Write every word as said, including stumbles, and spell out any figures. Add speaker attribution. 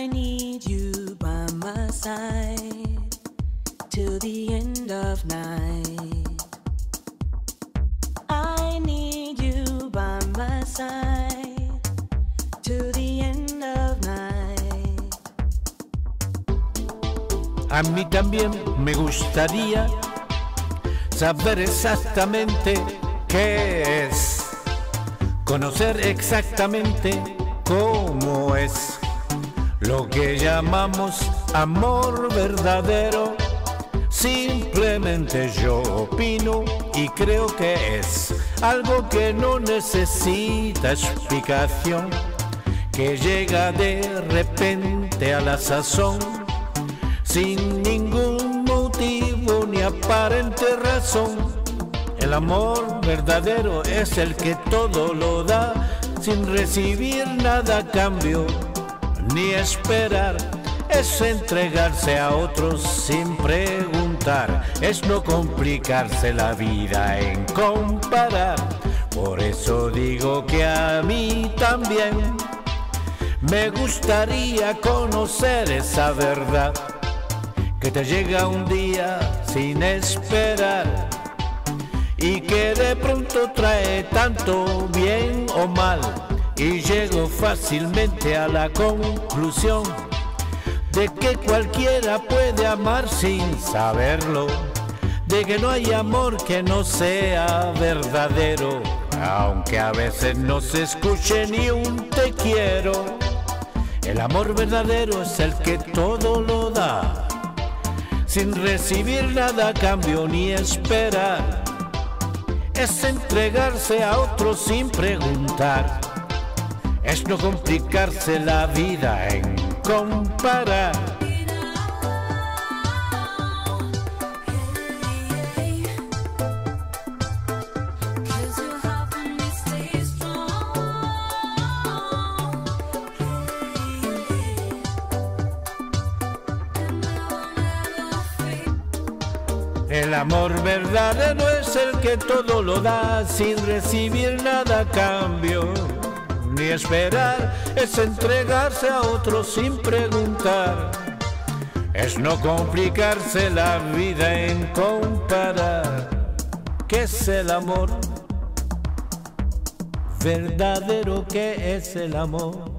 Speaker 1: need you by my side till the end of night. I need you by my side till the end of night.
Speaker 2: A mí también me gustaría saber exactamente qué es, conocer exactamente cómo es lo que llamamos amor verdadero. Simplemente yo opino y creo que es algo que no necesita explicación, que llega de repente a la sazón, sin ningún motivo ni aparente razón. El amor verdadero es el que todo lo da, sin recibir nada a cambio ni esperar. Es entregarse a otros sin preguntar, es no complicarse la vida en comparar. Por eso digo que a mí también me gustaría conocer esa verdad que te llega un día sin esperar y que de pronto trae tanto bien o mal. Y llego fácilmente a la conclusión de que cualquiera puede amar sin saberlo, de que no hay amor que no sea verdadero, aunque a veces no se escuche ni un te quiero. El amor verdadero es el que todo lo da, sin recibir nada a cambio ni esperar. Es entregarse a otros sin preguntar, es no complicarse la vida en comparar. El amor verdadero es el que todo lo da, sin recibir nada a cambio ni esperar. Es entregarse a otros sin preguntar, es no complicarse la vida en comparar. ¿Qué es el amor verdadero? ¿Qué es el amor?